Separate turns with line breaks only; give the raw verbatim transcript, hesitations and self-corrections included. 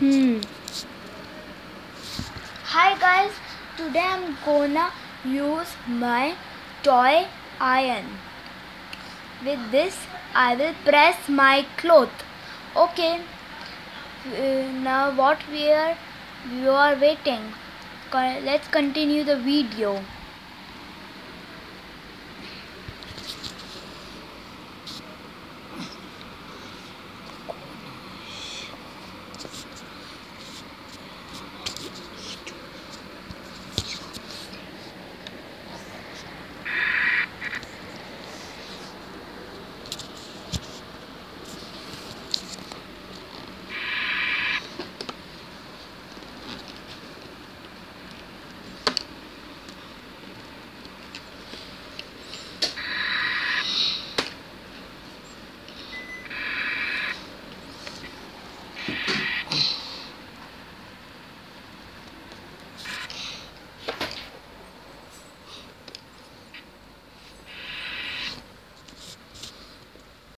Hmm. Hi guys, today I'm gonna use my toy iron. With this I will press my cloth. Okay, uh, now what we are, you are waiting. Co- Let's continue the video.